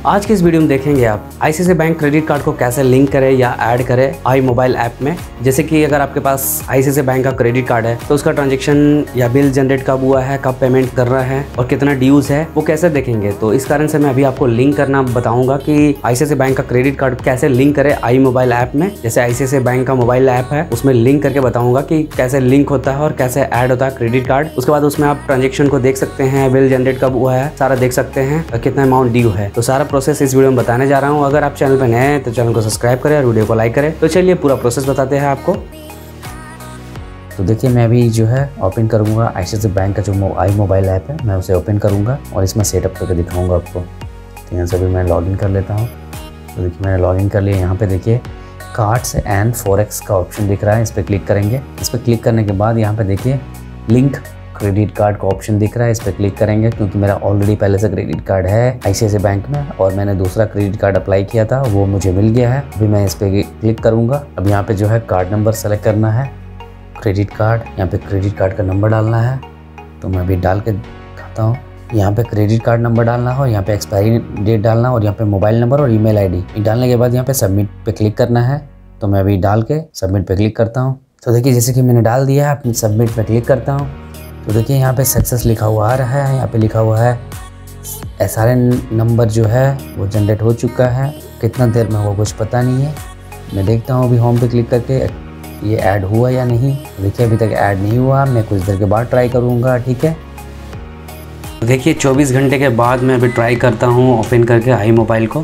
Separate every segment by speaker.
Speaker 1: आज के इस वीडियो में देखेंगे आप आईसीआईसीआई बैंक क्रेडिट कार्ड को कैसे लिंक करें या ऐड करें आई मोबाइल ऐप में। जैसे कि अगर आपके पास आईसीआईसीआई बैंक का क्रेडिट कार्ड है तो उसका ट्रांजैक्शन या बिल जनरेट कब हुआ है, कब पेमेंट कर रहा है और कितना ड्यूज है वो कैसे देखेंगे। तो इस कारण से मैं अभी आपको लिंक करना बताऊंगा कि आईसीआईसीआई बैंक का क्रेडिट कार्ड कैसे लिंक करें आई मोबाइल ऐप में। जैसे आईसीआईसीआई बैंक का मोबाइल ऐप है उसमें लिंक करके बताऊंगा कि कैसे लिंक होता है और कैसे ऐड होता है क्रेडिट कार्ड। उसके बाद उसमें आप ट्रांजेक्शन को देख सकते हैं, बिल जनरेट कब हुआ है सारा देख सकते हैं और कितना अमाउंट ड्यू है। तो सारा प्रोसेस इस वीडियो में बताने जा रहा हूँ। अगर आप चैनल पर नए हैं तो चैनल को सब्सक्राइब करें और वीडियो को लाइक करें। तो चलिए पूरा प्रोसेस बताते हैं आपको।
Speaker 2: तो देखिए मैं अभी जो है ओपन करूँगा आईसीआईसीआई बैंक का जो आई मोबाइल ऐप है, मैं उसे ओपन करूँगा और इसमें सेटअप करके दिखाऊंगा आपको। तो यहाँ से भी मैं लॉगिन कर लेता हूँ। तो देखिए मैंने लॉगिन कर लिया। यहाँ पे देखिए कार्ड्स एंड फॉरेक्स का ऑप्शन दिख रहा है, इस पर क्लिक करेंगे। इस पर क्लिक करने के बाद यहाँ पे देखिए लिंक क्रेडिट कार्ड का ऑप्शन दिख रहा है, इस पर क्लिक करेंगे क्योंकि मेरा ऑलरेडी पहले से क्रेडिट कार्ड है आईसीआईसीआई बैंक में और मैंने दूसरा क्रेडिट कार्ड अप्लाई किया था, वो मुझे मिल गया है। अभी मैं इस पर क्लिक करूँगा। अब यहाँ पे जो है कार्ड नंबर सेलेक्ट करना है, क्रेडिट कार्ड, यहाँ पे क्रेडिट कार्ड का नंबर डालना है। तो मैं अभी डाल के दिखाता हूँ। यहाँ पे क्रेडिट कार्ड नंबर डालना हो, यहाँ पे एक्सपायरी डेट डालना और यहाँ पे मोबाइल नंबर और ईमेल आईडी डालने के बाद यहाँ पे सबमिट पे क्लिक करना है। तो मैं अभी डाल के सबमिट पे क्लिक करता हूँ। तो देखिए जैसे कि मैंने डाल दिया है, अपनी सबमिट पे क्लिक करता हूँ। तो देखिए यहाँ पे सक्सेस लिखा हुआ आ रहा है। यहाँ पे लिखा हुआ है SRN नंबर जो है वो जनरेट हो चुका है। कितना देर में होगा कुछ पता नहीं है। मैं देखता हूँ अभी होम पे क्लिक करके ये ऐड हुआ या नहीं। देखिए अभी तक ऐड नहीं हुआ, मैं कुछ देर के बाद ट्राई करूँगा। ठीक है,
Speaker 1: देखिए 24 घंटे के बाद मैं अभी ट्राई करता हूँ ओपन करके आई मोबाइल को।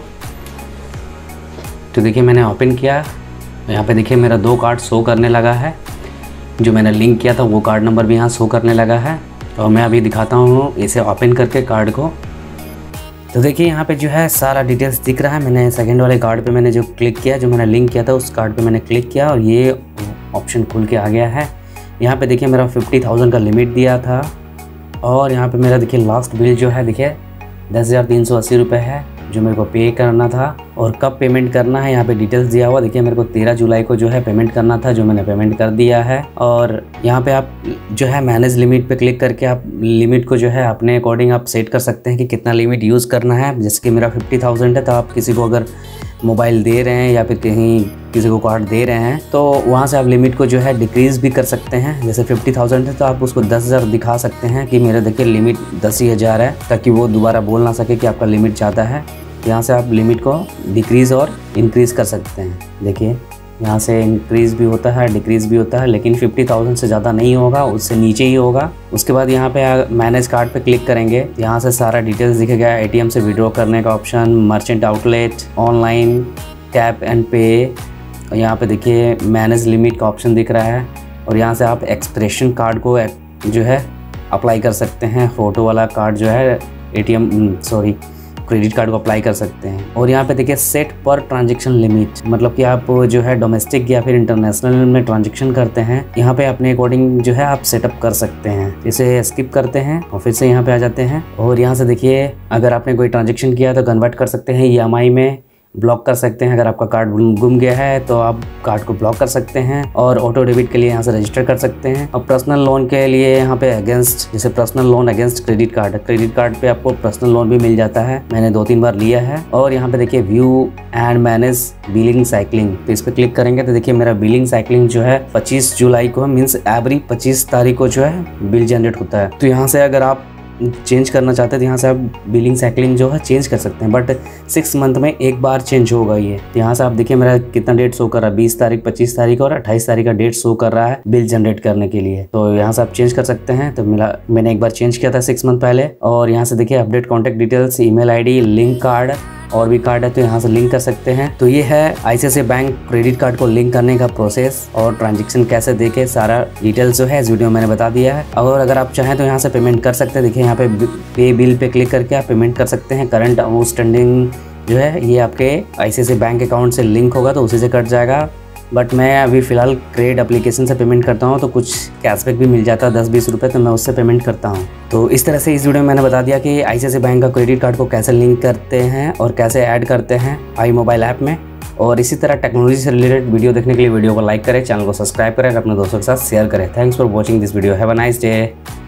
Speaker 1: तो देखिए मैंने ओपन किया। यहाँ पे देखिए मेरा 2 कार्ड शो करने लगा है, जो मैंने लिंक किया था वो कार्ड नंबर भी यहाँ शो करने लगा है। और मैं अभी दिखाता हूँ इसे ओपन करके कार्ड को। तो देखिए यहाँ पे जो है सारा डिटेल्स दिख रहा है। मैंने सेकंड वाले कार्ड पे मैंने जो क्लिक किया, जो मैंने लिंक किया था उस कार्ड पे मैंने क्लिक किया और ये ऑप्शन खुल के आ गया है। यहाँ पे देखिए मेरा 50,000 का लिमिट दिया था और यहाँ पे मेरा देखिए लास्ट बिल जो है देखिए 10,380 रुपये है जो मेरे को पे करना था। और कब पेमेंट करना है यहाँ पे डिटेल्स दिया हुआ। देखिए मेरे को 13 जुलाई को जो है पेमेंट करना था, जो मैंने पेमेंट कर दिया है। और यहाँ पे आप जो है मैनेज लिमिट पे क्लिक करके आप लिमिट को जो है अपने अकॉर्डिंग आप सेट कर सकते हैं कि कितना लिमिट यूज़ करना है। जैसे कि मेरा 50,000 है, तो आप किसी को अगर मोबाइल दे रहे हैं या फिर कहीं किसी को कार्ड दे रहे हैं तो वहाँ से आप लिमिट को जो है डिक्रीज़ भी कर सकते हैं। जैसे 50,000 है तो आप उसको 10,000 दिखा सकते हैं कि मेरा देखिए लिमिट 10,000 है, ताकि वो दोबारा बोल ना सके कि आपका लिमिट ज़्यादा है। यहाँ से आप लिमिट को डिक्रीज़ और इंक्रीज़ कर सकते हैं। देखिए यहाँ से इंक्रीज़ भी होता है, डिक्रीज़ भी होता है, लेकिन 50,000 से ज़्यादा नहीं होगा, उससे नीचे ही होगा। उसके बाद यहाँ पे मैनेज कार्ड पे क्लिक करेंगे। यहाँ से सारा डिटेल्स दिखेगा, ATM से विड्रॉ करने का option, merchant outlet, online, tap and pay. और यहाँ पे देखिए मैनेज लिमिट का ऑप्शन दिख रहा है और यहाँ से आप एक्सप्रेशन कार्ड को जो है अप्लाई कर सकते हैं। फ़ोटो वाला कार्ड जो है क्रेडिट कार्ड को अप्लाई कर सकते हैं। और यहाँ पे देखिए सेट पर ट्रांजैक्शन लिमिट, मतलब कि आप जो है डोमेस्टिक या फिर इंटरनेशनल में ट्रांजैक्शन करते हैं, यहाँ पे अपने अकॉर्डिंग जो है आप सेटअप कर सकते हैं। इसे स्किप करते हैं और फिर से यहाँ पे आ जाते हैं। और यहाँ से देखिए अगर आपने कोई ट्रांजैक्शन किया तो कन्वर्ट कर सकते हैं EMI में, ब्लॉक कर सकते हैं। अगर आपका कार्ड गुम गया है तो आप कार्ड को ब्लॉक कर सकते हैं। और ऑटो डेबिट के लिए यहाँ से रजिस्टर कर सकते हैं। और पर्सनल लोन के लिए यहाँ पे अगेंस्ट, जैसे personal loan against credit card पे आपको पर्सनल लोन भी मिल जाता है। मैंने 2-3 बार लिया है। और यहाँ पे देखिए view and manage billing cycling, तो इस पर क्लिक करेंगे तो देखिए मेरा बिलिंग साइकिलिंग जो है 25 जुलाई को मीन्स एवरी 25 तारीख को जो है बिल जनरेट होता है। तो यहाँ से अगर आप चेंज करना चाहते हैं तो यहाँ से आप बिलिंग साइकिलिंग जो है चेंज कर सकते हैं, बट 6 मंथ में एक बार चेंज होगा ये। तो यहाँ से आप देखिए मेरा कितना डेट शो कर रहा है, 20 तारीख, 25 तारीख और 28 तारीख का डेट शो कर रहा है बिल जनरेट करने के लिए। तो यहाँ से आप चेंज कर सकते हैं। तो मैंने एक बार चेंज किया था 6 मंथ पहले। और यहाँ से देखिए update contact details, email ID, link card और भी कार्ड है तो यहाँ से लिंक कर सकते हैं। तो ये है आईसीआईसीआई बैंक क्रेडिट कार्ड को लिंक करने का प्रोसेस और ट्रांजैक्शन कैसे देखे, सारा डिटेल्स जो है इस वीडियो में मैंने बता दिया है। और अगर आप चाहें तो यहाँ से पेमेंट कर सकते हैं। देखिए यहाँ पे पे बिल पे क्लिक करके आप पेमेंट कर सकते हैं। करंट आउटस्टैंडिंग जो है ये आपके आईसीआईसीआई बैंक अकाउंट से लिंक होगा तो उसी से कट जाएगा। बट मैं अभी फ़िलहाल क्रेड एप्लीकेशन से पेमेंट करता हूँ तो कुछ कैशबैक भी मिल जाता है 10-20 रुपये, तो मैं उससे पेमेंट करता हूँ। तो इस तरह से इस वीडियो में मैंने बता दिया कि आईसीआईसीआई बैंक का क्रेडिट कार्ड को कैसे लिंक करते हैं और कैसे ऐड करते हैं आई मोबाइल ऐप में। और इसी तरह टेक्नोलॉजी से रिलेटेड वीडियो देखने के लिए वीडियो को लाइक करें, चैनल को सब्सक्राइब करें और अपने दोस्तों के साथ शेयर करें। Thanks for watching this video. Have a nice day.